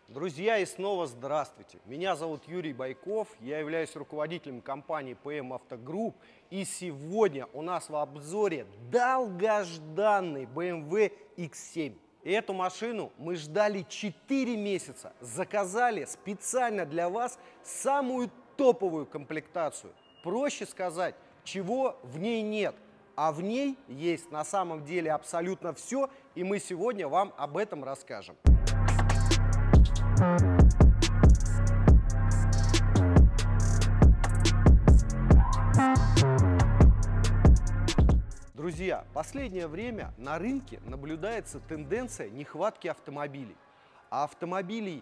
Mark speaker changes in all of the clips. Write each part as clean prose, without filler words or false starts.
Speaker 1: Друзья, и снова здравствуйте. Меня зовут Юрий Байков, я являюсь руководителем компании PM Auto Group. И сегодня у нас в обзоре долгожданный BMW X7. И эту машину мы ждали 4 месяца, заказали специально для вас самую топовую комплектацию. Проще сказать, чего в ней нет. А в ней есть на самом деле абсолютно все, и мы сегодня вам об этом расскажем. Друзья, последнее время на рынке наблюдается тенденция нехватки автомобилей. А автомобилей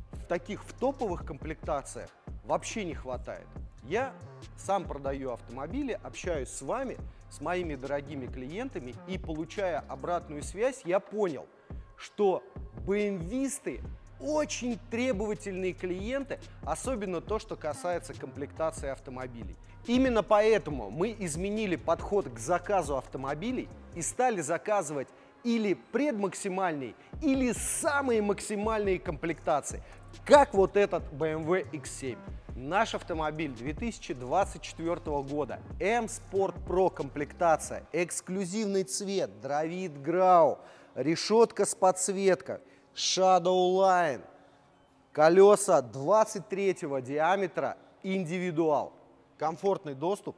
Speaker 1: в топовых комплектациях вообще не хватает. Я сам продаю автомобили, общаюсь с вами, с моими дорогими клиентами, и получая обратную связь, я понял, что BMW-сты очень требовательные клиенты, особенно то, что касается комплектации автомобилей. Именно поэтому мы изменили подход к заказу автомобилей и стали заказывать или предмаксимальные, или самые максимальные комплектации, как вот этот BMW X7. Наш автомобиль 2024 года, M-Sport Pro комплектация, эксклюзивный цвет, Dravit Grau, решетка с подсветкой, Shadow Line, колеса 23 диаметра, индивидуал, комфортный доступ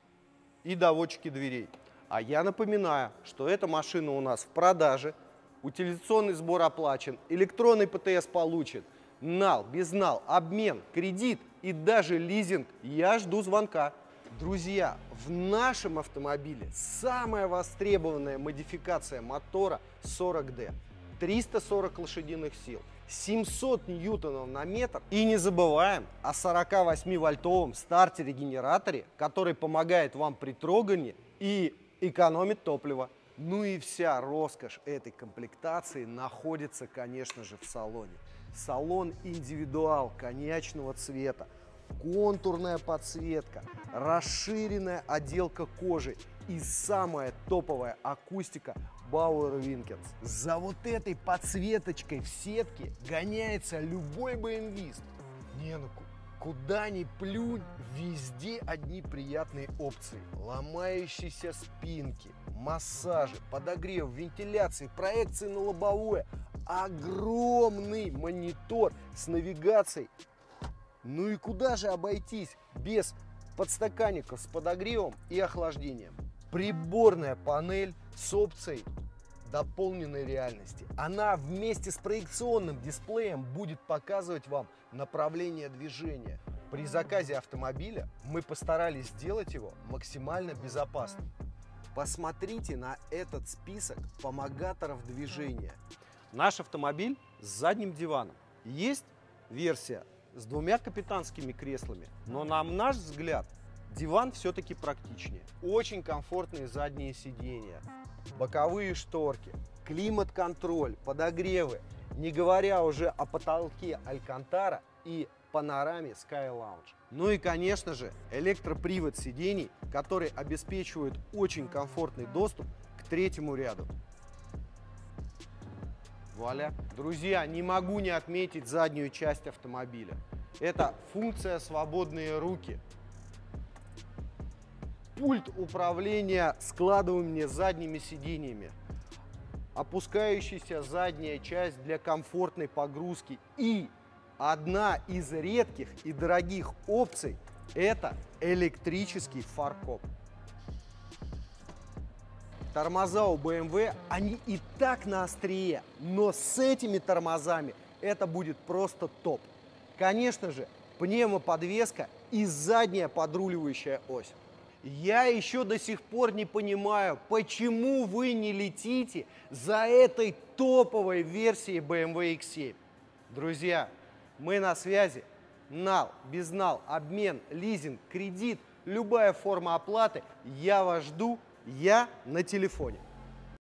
Speaker 1: и доводчики дверей. А я напоминаю, что эта машина у нас в продаже, утилизационный сбор оплачен, электронный ПТС получен, нал, безнал, обмен, кредит и даже лизинг. Я жду звонка. Друзья, в нашем автомобиле самая востребованная модификация мотора 40D. 340 лошадиных сил, 700 ньютонов на метр. И не забываем о 48-вольтовом стартере-генераторе, который помогает вам при трогании и экономит топливо. Ну и вся роскошь этой комплектации находится, конечно же, в салоне. Салон индивидуал коньячного цвета, контурная подсветка, расширенная отделка кожи и самая топовая акустика Bauer Winkens. За вот этой подсветочкой в сетке гоняется любой BMW-ст. Не, ну куда ни плюнь, везде одни приятные опции. Ломающиеся спинки, массажи, подогрев, вентиляции, проекции на лобовое, огромный монитор с навигацией. Ну и куда же обойтись без подстаканников с подогревом и охлаждением? Приборная панель с опцией дополненной реальности. Она вместе с проекционным дисплеем будет показывать вам направление движения. При заказе автомобиля мы постарались сделать его максимально безопасным. Посмотрите на этот список помогаторов движения. Наш автомобиль с задним диваном. Есть версия с двумя капитанскими креслами, но на наш взгляд диван все-таки практичнее. Очень комфортные задние сиденья, боковые шторки, климат-контроль, подогревы, не говоря уже о потолке Алькантара и панораме Sky Lounge. Ну и, конечно же, электропривод сидений, который обеспечивает очень комфортный доступ к третьему ряду. Вуаля! Друзья, не могу не отметить заднюю часть автомобиля. Это функция «Свободные руки». Пульт управления складываемыми задними сиденьями, опускающаяся задняя часть для комфортной погрузки и одна из редких и дорогих опций – это электрический фаркоп. Тормоза у BMW, они и так на острие, но с этими тормозами это будет просто топ. Конечно же, пневмоподвеска и задняя подруливающая ось. Я еще до сих пор не понимаю, почему вы не летите за этой топовой версией BMW X7. Друзья, мы на связи. Нал, безнал, обмен, лизинг, кредит, любая форма оплаты. Я вас жду, я на телефоне.